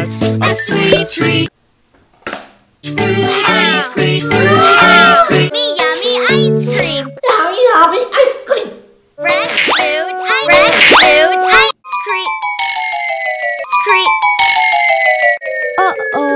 us a sweet treat. Fruit ice cream, fruit ice cream. Yummy, yummy ice cream. Yummy, yummy ice cream. Fresh fruit ice cream. Uh-oh.